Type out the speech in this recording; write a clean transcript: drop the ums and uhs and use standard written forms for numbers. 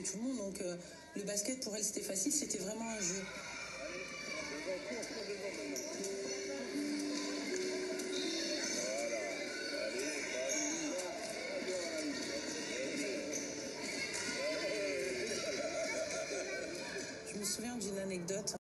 que tout le monde. Donc le basket pour elle c'était facile, c'était vraiment un jeu. Je me souviens d'une anecdote.